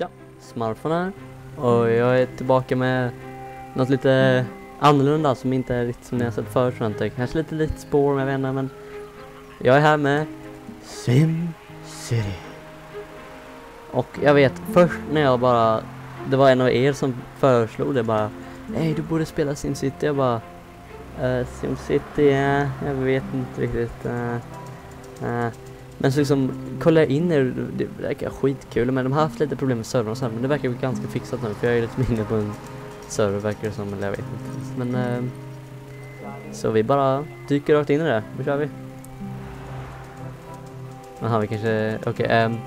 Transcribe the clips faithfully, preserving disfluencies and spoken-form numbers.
Tja, Smurfen här. Och jag är tillbaka med något lite annorlunda som inte är riktigt som ni har sett förut, tror jag inte. Kanske lite lite spår med vänner, men jag är här med Sim City. Och jag vet, först när jag bara, det var en av er som föreslog det bara, nej, du borde spela Sim City. Jag bara, uh, Sim City, ja, jag vet inte riktigt. Uh, uh. Men så liksom, kollar jag in det, det verkar skitkul, men de har haft lite problem med servern och så här, men det verkar ganska fixat nu, för jag är lite mindre på en server, verkar det som, eller jag vet inte. Men, uh, så vi bara dyker rakt in i det, nu kör vi. Aha, vi kanske, okej, okay, um,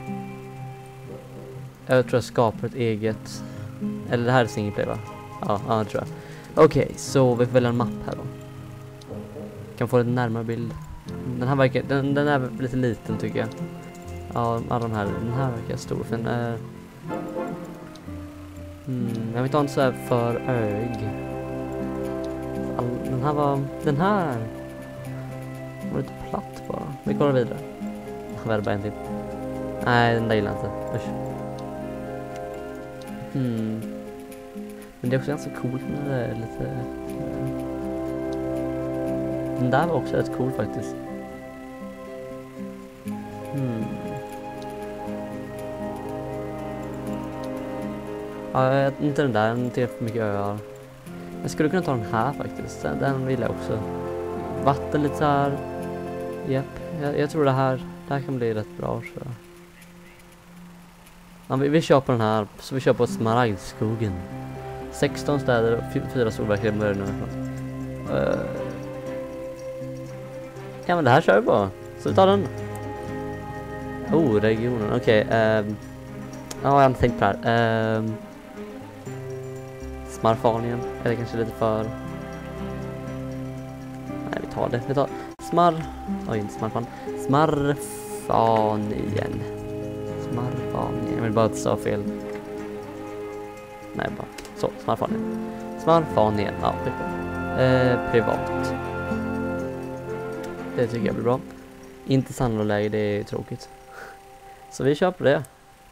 jag tror jag skapar ett eget, eller det här är singleplay, va? Ja, ja, det tror jag. Okej, okay, så vi får välja en mapp här då. Kan få en närmare bild. Den här verkar, den, den är lite liten tycker jag. Ja, alla de här, den här verkar stor. För den är, mm, jag vet inte så här för ög. All, den här var, den här var lite platt bara. Vi kollar vidare. Vad är det bara en till? Nej, den där gillar jag inte. Usch. Hmm. Men det är också ganska coolt när det är lite... Uh, den där var också rätt cool faktiskt. Hmm. Ja, jag vet inte den där, den är för mycket öar. Jag skulle kunna ta den här faktiskt, den, den vill jag också. Vatten lite så här. Japp, jag, jag tror det här, det här kan bli rätt bra så. Ja, vi, vi kör på den här, så vi kör på Smaragdskogen. sexton städer och fyra solverk börjar nu. Uh, ja, men det här kör vi på. Så vi tar den. Oh, regionen, okej. Okay, um, ja, jag har inte tänkt på det här. Um, Smarfanien, är det kanske lite för... Nej, vi tar det. Vi tar Smar... Oj, inte Smarfan. Smarfanien. Smarfanien. Jag vill bara inte säga fel. Nej, bara så. Smarfanien. Smarfanien. Ja, eh, privat. Det tycker jag blir bra. Inte sannolikt, det är tråkigt. Så vi kör på det.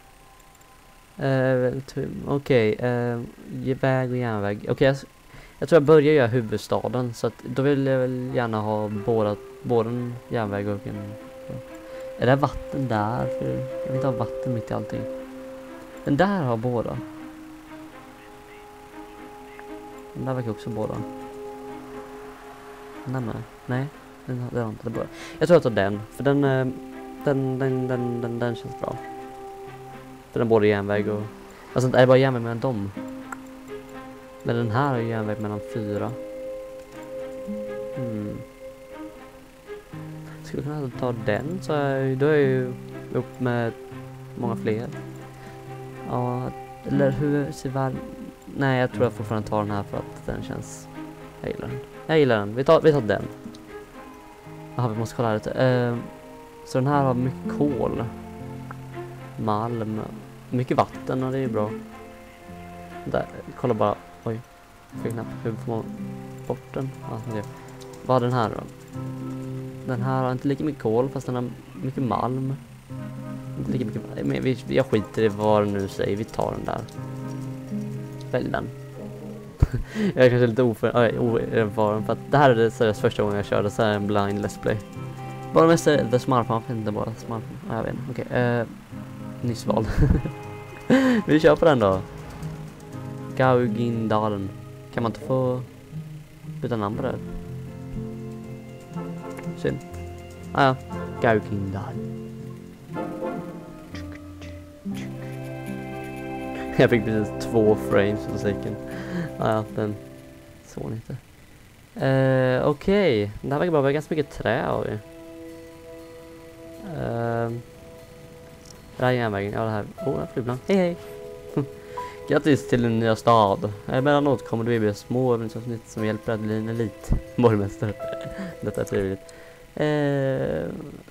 Uh, Okej, okay, uh, väg och järnväg. Okej, okay, jag, jag tror jag börjar göra huvudstaden. Så att, då vill jag väl gärna ha båda, både en järnväg och en... Är det vatten där? För jag vill inte ha vatten mitt i allting. Den där har båda. Den där verkar också båda. Den där med? Nej, den, den har inte båda. Jag tror jag tar den, för den, den, den, den, den, den, den känns bra. För den både järnväg och... Alltså är det bara järnväg mellan dem? Men den här är järnväg mellan fyra. Hmm. Skulle jag kunna ta den så är, då är jag ju upp med många fler. Ja, eller hur ser världen... Nej, jag tror jag fortfarande tar den här för att den känns... Jag gillar den. Jag gillar den. Vi tar, vi tar den. Jaha, vi måste kolla här lite. Uh, så den här har mycket kol. Malm. Mycket vatten och det är bra. Där, kolla bara. Oj. Fick knapp. Hur får man bort den? Ja, det. Vad har den här då? Den här har inte lika mycket kol fast den har mycket malm. Inte lika mycket. Men vi, jag skiter i vad den nu säger. Vi tar den där. Välj den. Jag är kanske lite oerfaren för att det här är det seriöst första gången jag körde så här en blind let's play. Bara mest The Smartphone, inte bara Smartphone. Ja, jag vet inte. Okej. Okay, uh, nyss vald. Vi kör på den då. Gaugindalen. Kan man inte få byta namn på det? Synd. Ah, ja. Gaugindal. Jag fick precis två frames på musiken. Ah, ja, den såg inte. Uh, Okej. Okay. Det här verkar bara vara ganska mycket trä av ju. Uh, det här är järnvägen. Ja, det här. Åh, oh, flygplan. Hej, hej. Grattis till den nya stad. Emellanåt kommer du bli små övningsavsnitt som hjälper att bli en elit borgmästare. Detta är trevligt. Uh,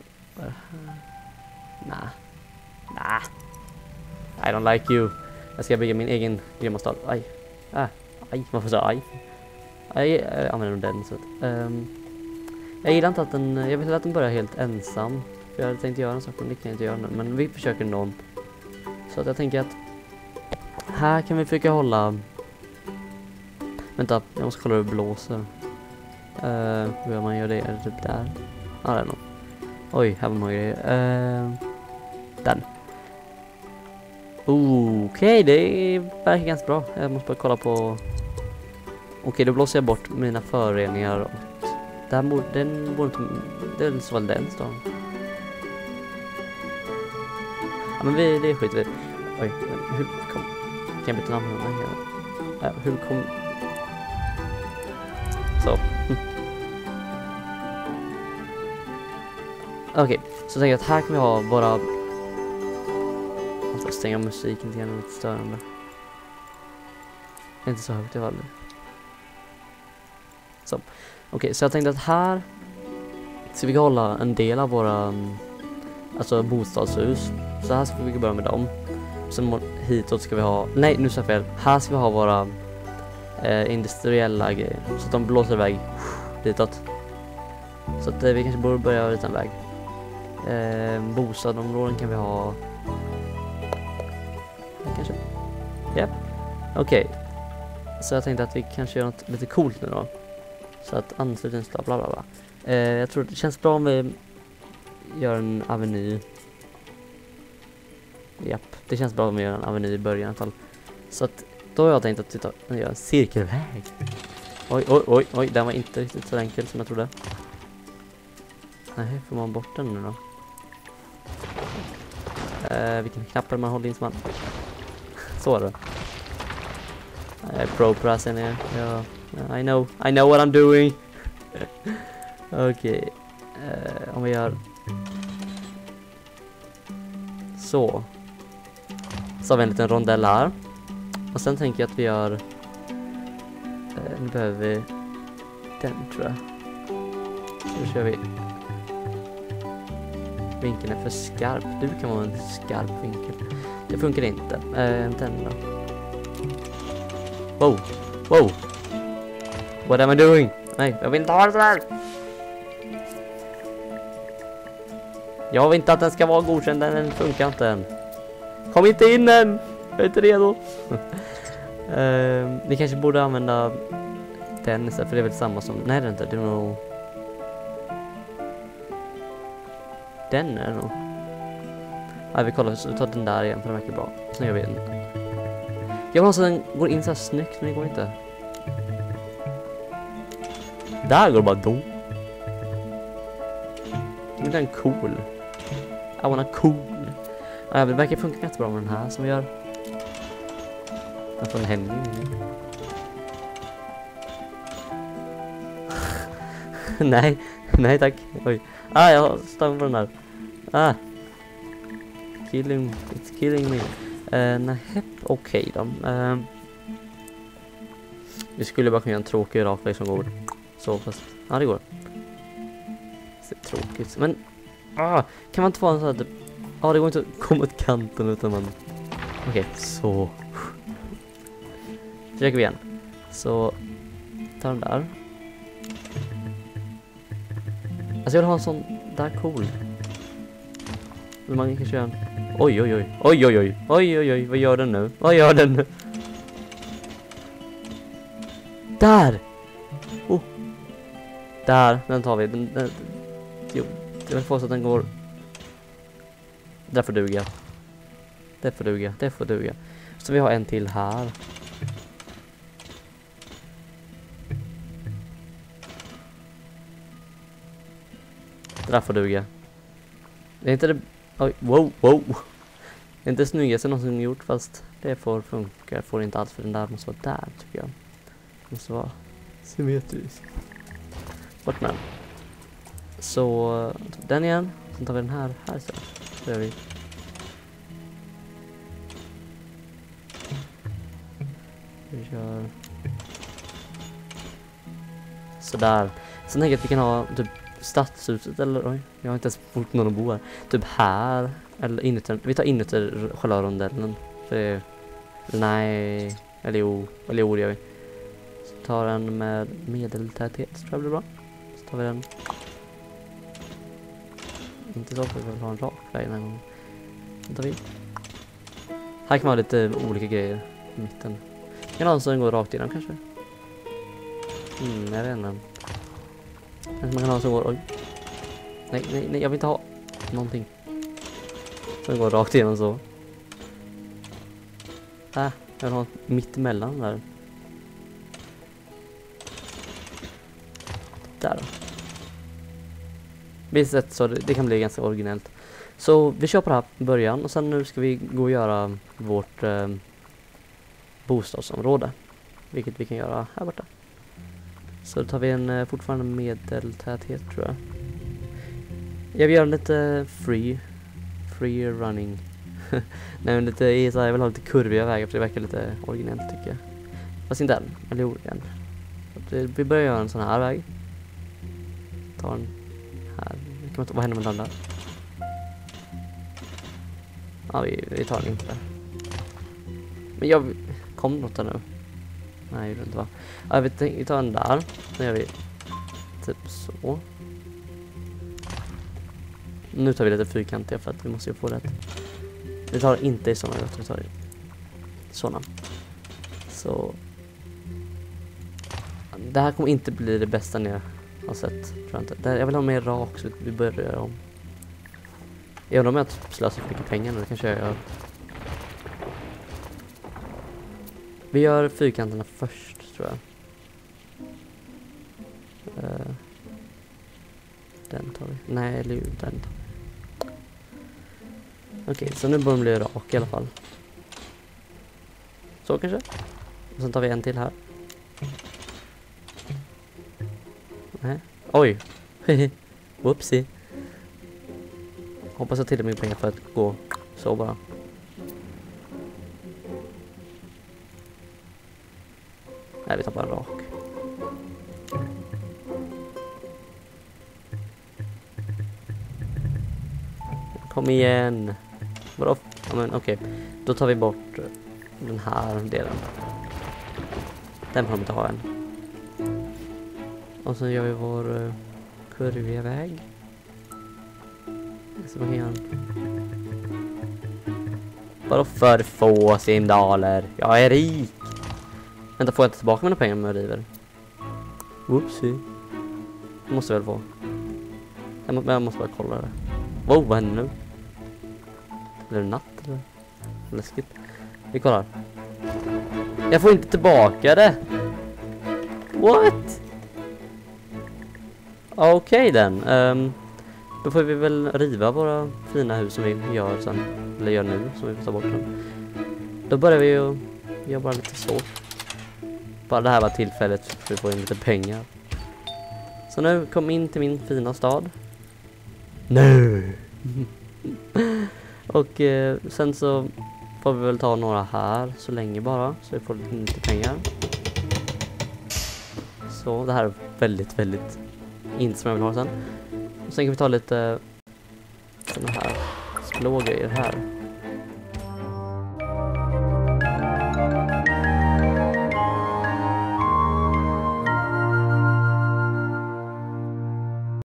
nah. Nah. I don't like you. Jag ska bygga min egen grymma stad. Aj. Ah. Aj, man får säga aj. Aj, jag använder den så att, um, jag gillar inte att den, jag vill att den börjar helt ensam. För jag hade tänkt göra en sak, men det kan jag inte göra nu. Men vi försöker någon. Så Så att jag tänker att här kan vi försöka hålla... Vänta, jag måste kolla hur det blåser. Uh, hur man gör det? Är det typ där? Ja, ah, det är nog. Oj, här var många grejer. Uh, den. Okej, okay, det verkar ganska bra. Jag måste bara kolla på... Okej, okay, då blåser jag bort mina föroreningar. Och där borde, den borde inte... Det är så väl den då. Ja, men vi, det är skit vi. Oj, men hur kom... Kan jag byta namn på den här? Uh, hur kom... Så. Okej, okay, så tänker jag att här kan vi ha våra... Jag ska stänga musiken till lite störande. Det är inte så högt i alla fall. Så. Okej, okay, så jag tänkte att här ska vi hålla en del av våra alltså bostadshus. Så här ska vi börja med dem. Sen hitåt ska vi ha... Nej, nu sa jag fel. Här ska vi ha våra eh, industriella grejer. Så att de blåser iväg ditåt. Så att eh, vi kanske borde börja rita en väg. Eh, bostadområden kan vi ha... Kanske. Ja. Yep. Okej. Okay. Så jag tänkte att vi kanske gör något lite coolt nu då. Så att anslutningsdag, bla bla bla. Eh, jag tror det känns bra om vi gör en aveny. Japp, det känns bra om vi gör en aveny i början i alla fall. Så att då har jag tänkt att titta, jag gör en cirkelväg. Oj, oj, oj, oj, den var inte riktigt så enkel som jag trodde. Nej, får man bort den nu då? Eh, vilken knappar man håller in som man... Så är det. Jag är pro på det här sen är ja, I know, I know what I'm doing. Okej. Okay. Uh, om vi gör... Så. Så har vi en liten rondell här. Och sen tänker jag att vi gör... Uh, nu behöver vi... Den tror jag. Så kör vi... Vinkeln är för skarp. Du kan vara en skarp vinkel. Det funkar inte. Uh, den då. Wow, wow. What am I doing? Nej, jag vill inte ha det där. Jag vill inte att den ska vara godkänd, den funkar inte än. Kom inte in än. Jag är inte redo. uh, Ni kanske borde använda den istället, för det är väl samma som... Nej, det är inte. Det är nog... Den är nog... Nej, vi kollar. Så vi tar den där igen, för den verkar bra. Sen gör vi den. Jag vill ha så den går in så här snyggt, men det går inte. Där går det bara då. Det är en cool. I wanna cool. Ja, det verkar funka ganska bra med den här som vi gör. Den får en hämning. nej, nej tack. Oj. Ah, jag stannar på den här. Ah. Killing, it's killing me. Uh, nej, okej okay då. Uh, vi skulle bara kunna göra en tråkig rakväg som går så fast. Ja, det går. Det är tråkigt. Men ah, kan man inte få en sån här typ... Ja, ah, det går inte att komma åt kanten utan man... Okej, okay, så. Försöker vi igen. Så tar den där. Alltså jag vill ha en sån där cool. Men man kan köra en... Oj, oj, oj. Oj, oj, oj. Oj, oj, oj. Vad gör den nu? Vad gör den nu? Där! Oh. Där, den tar vi. Den, den, jo, jag vill få så att den går... Där får duga. Det får duga. Det får duga. Så vi har en till här. Det där får duga. Det är inte det... Oj, wow, wow. Det är inte snyggaste någonsin gjort, fast det får funka. Får inte alls, för den där måste vara där, tycker jag. Det måste vara symmetriskt. Bort med den. Så, den igen. Sen tar vi den här, här istället. Så gör vi. Vi kör... Sådär. Sen tänker jag att vi kan ha typ stadshuset, eller oj, jag har inte ens fått någon att bo här. Typ här, eller inuti, vi tar inuti själva rondellen. För det, nej, eller jo, eller jo det gör vi. Så tar den med medeltäthet, tror jag blir bra. Så tar vi den. Inte så, för vi vill ha en rak väg den här gången. Så tar vi. Här kan vara lite olika grejer i mitten. Kan någon som går rakt igenom kanske? Mm, jag vet inte. Kanske man kan ha någon som går... Oj. Nej, nej, nej, jag vill inte ha någonting som går rakt igenom så. Äh, jag vill ha mitt emellan där. Där då. Visst sett så det, det kan bli ganska originellt. Så vi kör på det här i början och sen nu ska vi gå och göra vårt eh, bostadsområde. Vilket vi kan göra här borta. Så då tar vi en eh, fortfarande medeltäthet tror jag. Jag vill göra lite free. Free running. Nej men lite, så här, jag vill ha lite kurviga vägar för det verkar lite originellt tycker jag. Fast inte än, eller jo igen. Så vi, vi börjar göra en sån här väg. Ta en här. Kan man ta, vad händer med den där? Ja, vi, vi tar den inte där. Men jag kom något där nu. Nej, det inte va. Ja, vi, vi tar den där. Så gör vi typ så. Nu tar vi lite fyrkantiga för att vi måste ju få rätt. Vi tar inte i såna, vi tar i såna. Så det här kommer inte bli det bästa ni har sett, tror jag inte. Det här, jag vill ha mer rak så vi börjar göra om. Jag undrar om jag slösar för mycket pengar nu, det kanske jag gör. Vi gör fyrkanterna först, tror jag. Uh, den tar vi. Nej, eller den tar vi. Okej, okay, så nu börjar den bli rak i alla fall. Så kanske. Och sen tar vi en till här. Nej. Oj. Whoopsie. Hoppas jag till mig pengar för att gå så bara. Nej, vi tar bara rak. Kom igen. Vadå? Ja, men okej. Okay. Då tar vi bort den här delen. Den får de inte ha än. Och sen gör vi vår uh, kurviga väg. Så vad gör Vadå för få simdaler? Jag är rik. Vänta, får jag inte tillbaka mina pengar med river? Oopsie. Jag måste väl få. Jag, må, jag måste bara kolla det. Wow, vad händer nu? Är det natt eller? Läskigt. Vi kollar. Jag får inte tillbaka det. What? Okej okay, den. Um, då får vi väl riva våra fina hus som vi gör sen. Eller gör nu, som vi får ta bort dem. Då börjar vi ju göra bara lite så. Bara det här var tillfället för att vi får in lite pengar. Så nu kom in till min fina stad. Nej. Och eh, sen så får vi väl ta några här så länge bara. Så vi får lite pengar. Så det här är väldigt, väldigt inte som jag vill ha sen. Och sen kan vi ta lite såna här små grejer här.